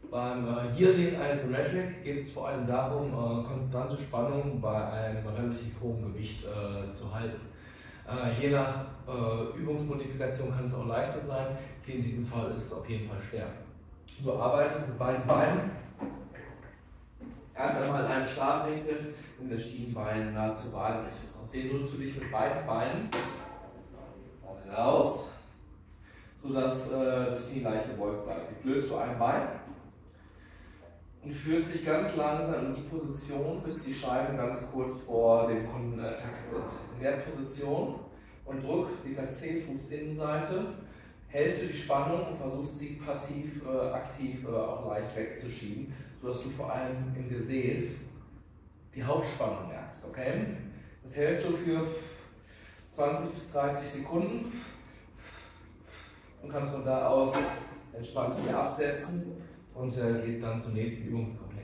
Beim Yielding Isometric geht es vor allem darum, konstante Spannung bei einem relativ hohen Gewicht zu halten. Je nach Übungsmodifikation kann es auch leichter sein, hier in diesem Fall ist es auf jeden Fall schwer. Du arbeitest mit beiden Beinen, erst einmal in einem Startwinkel und das Schienbein nahezu waagerecht ist. Aus dem drückst du dich mit beiden Beinen raus, sodass das Knie leicht gebeugt bleibt. Jetzt löst du ein Bein und führst dich ganz langsam in die Position, bis die Scheiben ganz kurz vor dem Kontakt sind. In der Position und drück die C-Fußinnenseite, hältst du die Spannung und versuchst sie passiv, aktiv auch leicht wegzuschieben, sodass du vor allem im Gesäß die Hauptspannung merkst. Okay? Das hältst du für 20 bis 30 Sekunden und kannst von da aus entspannt wieder absetzen und gehst dann zum nächsten Übungskomplex.